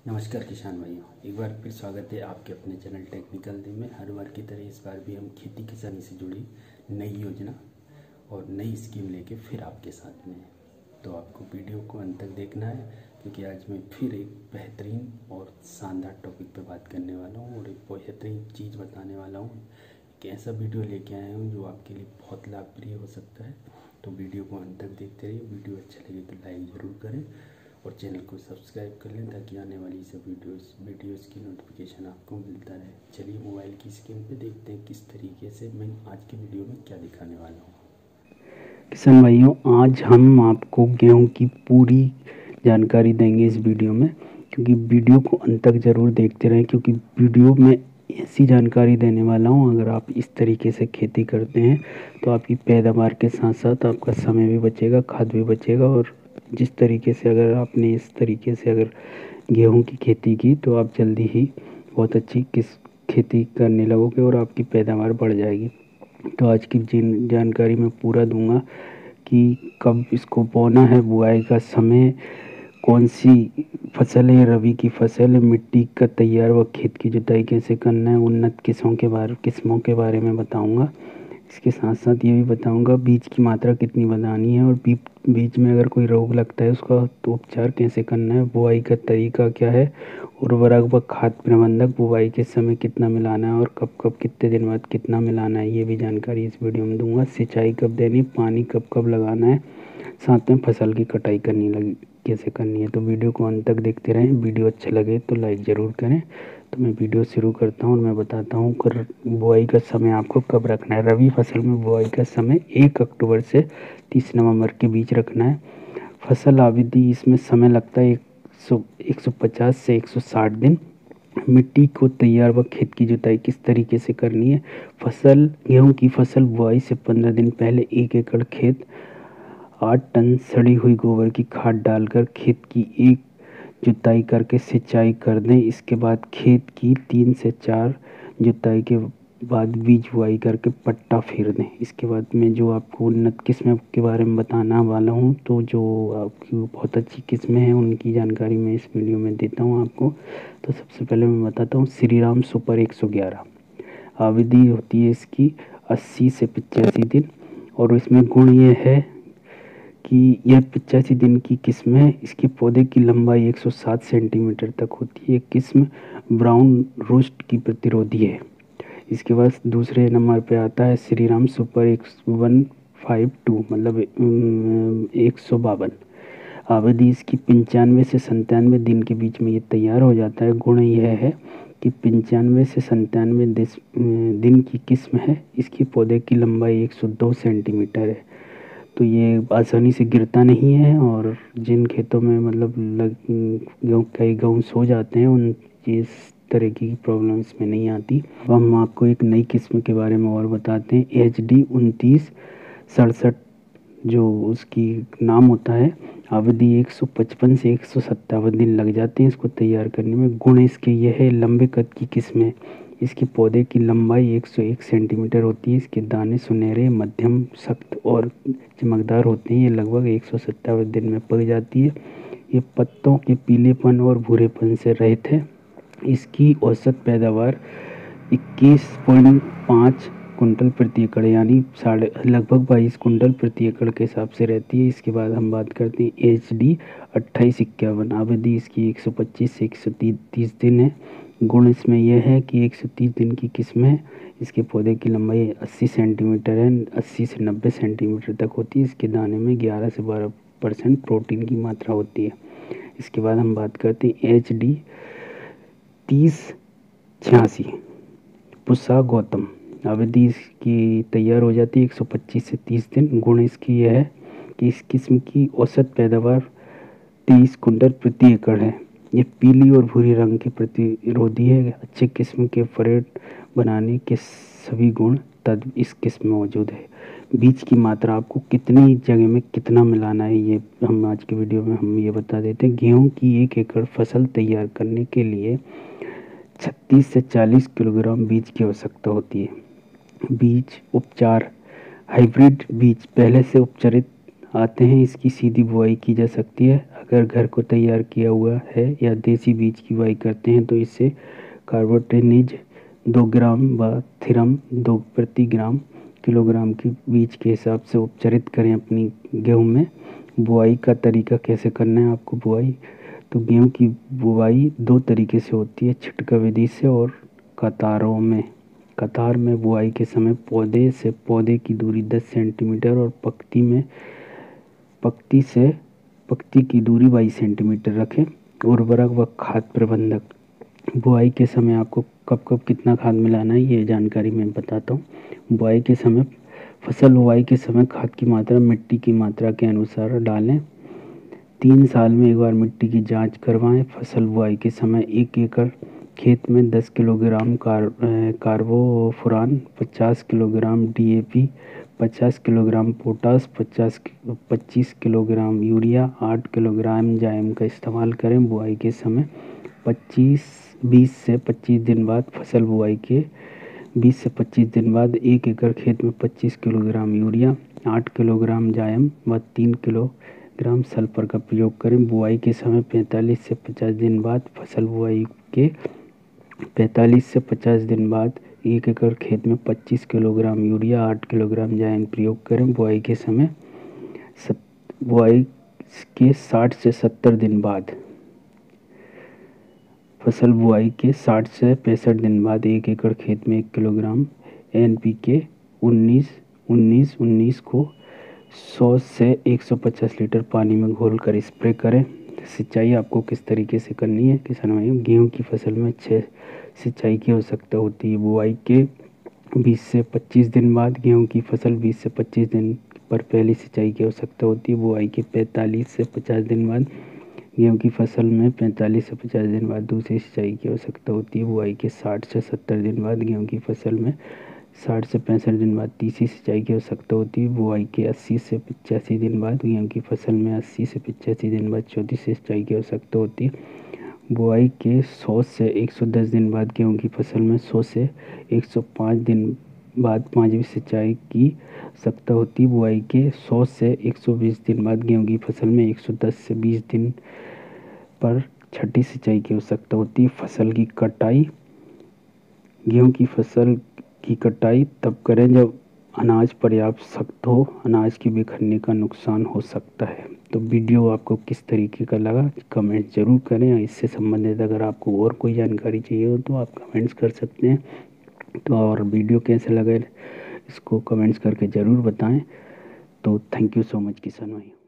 नमस्कार किसान भाइयों, एक बार फिर स्वागत है आपके अपने चैनल टेक्निकल दिन में। हर बार की तरह इस बार भी हम खेती किसानी से जुड़ी नई योजना और नई स्कीम लेके फिर आपके साथ में हैं। तो आपको वीडियो को अंत तक देखना है, क्योंकि आज मैं फिर एक बेहतरीन और शानदार टॉपिक पे बात करने वाला हूँ और एक बेहतरीन चीज़ बताने वाला हूँ। एक ऐसा वीडियो लेके आया हूँ जो आपके लिए बहुत लाभप्रिय हो सकता है। तो वीडियो को अंत तक देखते रहिए। वीडियो अच्छा लगे तो लाइक ज़रूर करें और चैनल को सब्सक्राइब कर लें, ताकि आने वाली सब वीडियोस की नोटिफिकेशन आपको मिलता रहे। चलिए मोबाइल की स्क्रीन पे देखते हैं किस तरीके से मैं आज की वीडियो में क्या दिखाने वाला हूँ। किसान भाइयों, आज हम आपको गेहूं की पूरी जानकारी देंगे इस वीडियो में, क्योंकि वीडियो को अंत तक ज़रूर देखते रहें, क्योंकि वीडियो में ऐसी जानकारी देने वाला हूं। अगर आप इस तरीके से खेती करते हैं तो आपकी पैदावार के साथ साथ आपका समय भी बचेगा, खाद भी बचेगा। और जिस तरीके से अगर आपने इस तरीके से अगर गेहूं की खेती की तो आप जल्दी ही बहुत अच्छी खेती करने लगोगे और आपकी पैदावार बढ़ जाएगी। तो आज की जानकारी मैं पूरा दूंगा कि कब इसको बोना है, बुआई का समय, कौन सी फसल है, रबी की फसल है, मिट्टी का तैयार व खेत की जुताई कैसे करना है, उन्नत किस्मों के बारे में बताऊंगा। इसके साथ साथ ये भी बताऊंगा बीज की मात्रा कितनी बनानी है और बीज में अगर कोई रोग लगता है उसका तो उपचार कैसे करना है, बुआई का तरीका क्या है, उर्वरक व खाद प्रबंधक बुआई के समय कितना मिलाना है और कब कब कितने दिन बाद कितना मिलाना है, ये भी जानकारी इस वीडियो में दूंगा। सिंचाई कब देनी, पानी कब कब लगाना है, साथ में फसल की कटाई कैसे करनी है। तो वीडियो को अंत तक देखते रहें। वीडियो अच्छा लगे तो लाइक ज़रूर करें। तो मैं वीडियो शुरू करता हूँ और मैं बताता हूँ बुआई का समय आपको कब रखना है। रबी फसल में बुआई का समय 1 अक्टूबर से 30 नवंबर के बीच रखना है। फसल अवधि इसमें समय लगता है 150 से 160 दिन। मिट्टी को तैयार व खेत की जुताई किस तरीके से करनी है। गेहूं की फसल बुआई से 15 दिन पहले 1 एकड़ खेत 8 टन सड़ी हुई गोबर की खाद डालकर खेत की एक जुताई करके सिंचाई कर दें। इसके बाद खेत की 3 से 4 जुताई के बाद बीज बुआई करके पट्टा फेर दें। इसके बाद मैं जो आपको उन्नत किस्म के बारे में बताना वाला हूँ, तो जो आपकी बहुत अच्छी किस्में हैं उनकी जानकारी मैं इस वीडियो में देता हूँ आपको। तो सबसे पहले मैं बताता हूँ श्रीराम सुपर 111। अवधि होती है इसकी 80 से 85 दिन और इसमें गुण ये है कि यह 85 दिन की किस्म है। इसके पौधे की लंबाई 107 सेंटीमीटर तक होती है। किस्म ब्राउन रूस्ट की प्रतिरोधी है। इसके बाद दूसरे नंबर पे आता है श्रीराम सुपर 152, मतलब 152। अवधि इसकी 95 से 97 दिन के बीच में ये तैयार हो जाता है। गुण यह है कि 95 से 97 दिन की किस्म है। इसकी पौधे की लंबाई 102 सेंटीमीटर है। तो ये आसानी से गिरता नहीं है और जिन खेतों में मतलब कई गेहूँ सो जाते हैं उन इस तरह की प्रॉब्लम इसमें नहीं आती। अब हम आपको एक नई किस्म के बारे में और बताते हैं। HD 2967 जो उसकी नाम होता है। अवधि 155 से 157 दिन लग जाते हैं इसको तैयार करने में। गुण इसके यह है, लंबे कद की किस्म है। इसके पौधे की लंबाई 101 सेंटीमीटर होती है। इसके दाने सुनहरे, मध्यम, सख्त और चमकदार होते हैं। ये लगभग 157 दिन में पक जाती है। ये पत्तों के पीलेपन और भूरेपन से रहित है। इसकी औसत पैदावार 21.5 कुंटल प्रति एकड़, यानी लगभग 22 कुंटल प्रति एकड़ के हिसाब से रहती है। इसके बाद हम बात करते हैं HD 2851। अवधि इसकी 125 से 130 दिन है। गुण इसमें यह है कि 130 दिन की किस्म है। इसके पौधे की लंबाई 80 सेंटीमीटर है, 80 से 90 सेंटीमीटर तक होती है। इसके दाने में 11 से 12% प्रोटीन की मात्रा होती है। इसके बाद हम बात करते हैं HD 3086 पुसा गौतम। अवधि इसकी तैयार हो जाती है 125 से 30 दिन। गुण इसकी यह है कि इस किस्म की औसत पैदावार 23 कुंटल प्रति एकड़ है। ये पीली और भूरी रंग के प्रतिरोधी है। अच्छे किस्म के फरेट बनाने के सभी गुण तद इस किस्म में मौजूद है। बीज की मात्रा आपको कितनी जगह में कितना मिलाना है, ये हम आज के वीडियो में हम ये बता देते हैं। गेहूं की 1 एकड़ फसल तैयार करने के लिए 36 से 40 किलोग्राम बीज की आवश्यकता होती है। बीज उपचार। हाइब्रिड बीज पहले से उपचारित आते हैं, इसकी सीधी बुआई की जा सकती है। अगर घर को तैयार किया हुआ है या देसी बीज की बुआई करते हैं तो इससे कार्बोटेनिज 2 ग्राम व थिरम 2 प्रति ग्राम किलोग्राम की बीज के हिसाब से उपचारित करें अपनी गेहूं में। बुआई का तरीका कैसे करना है आपको बुआई, तो गेहूं की बुआई 2 तरीके से होती है, छिटका विधि से और कतारों में। कतार में बुआई के समय पौधे से पौधे की दूरी 10 सेंटीमीटर और पक्ति की दूरी 22 सेंटीमीटर रखें। उर्वरक व खाद प्रबंधक, बुआई के समय आपको कब कब कितना खाद मिलाना है ये जानकारी मैं बताता हूँ। बुआई के समय फसल बुआई के समय खाद की मात्रा मिट्टी की मात्रा के अनुसार डालें। 3 साल में एक बार मिट्टी की जांच करवाएं। फसल बुआई के समय 1 एकड़ खेत में 10 kilogram carbofuran, 50 kilogram DAP, 50 kilogram potash, 25 kilogram urea, 8 kilogram जाइम का इस्तेमाल करें। बुआई के समय 20 से 25 दिन बाद फसल बुआई के 20 से 25 दिन बाद 1 एकड़ खेत में 25 किलोग्राम यूरिया, 8 किलोग्राम जाइम व 3 किलोग्राम सल्फर का प्रयोग करें। बुआई के समय 45 से 50 दिन बाद फसल बुआई के 45 से 50 दिन बाद 1 एकड़ खेत में 25 किलोग्राम यूरिया, 8 किलोग्राम जाइम प्रयोग करें। बुआई के 60 से 70 दिन बाद फसल बुआई के 60 से 65 दिन बाद 1 एकड़ खेत में 1 किलोग्राम NPK 19 को 100 से 150 लीटर पानी में घोलकर स्प्रे करें। सिंचाई आपको किस तरीके से करनी है किसान भाइयों, गेहूं की फसल में 6 सिंचाई की आवश्यकता होती है। बुआई के 20 से 25 दिन बाद गेहूं की फसल 20 से 25 दिन पर पहली सिंचाई की आवश्यकता होती है। बुआई के 45 से 50 दिन बाद गेहूं की फसल में 45 से 50 दिन बाद दूसरी सिंचाई की आवश्यकता होती है। बुआई के 60 से 70 दिन बाद गेहूं की फसल में 60 से 65 दिन बाद तीसरी सिंचाई की आवश्यकता होती है। बुआई के 80 से 85 दिन बाद गेहूं की फसल में 80 से 85 दिन बाद चौथी सिंचाई की आवश्यकता होती है। बुआई के 100 से 110 दिन बाद गेहूं की फसल में 100 से 105 दिन बाद पाँचवीं सिंचाई की आवश्यकता होती है। बुआई के 100 से 120 दिन बाद गेहूं की फसल में 110 से 20 दिन पर छठी सिंचाई की आवश्यकता होती है। फसल की कटाई, गेहूं की फसल की कटाई तब करें जब अनाज पर्याप्त सख्त हो, अनाज के बिखरने का नुकसान हो सकता है। तो वीडियो आपको किस तरीके का लगा कमेंट ज़रूर करें। इससे संबंधित अगर आपको और कोई जानकारी चाहिए हो तो आप कमेंट्स कर सकते हैं। तो और वीडियो कैसे लगे इसको कमेंट्स करके ज़रूर बताएं। तो थैंक यू सो मच किसान भाई।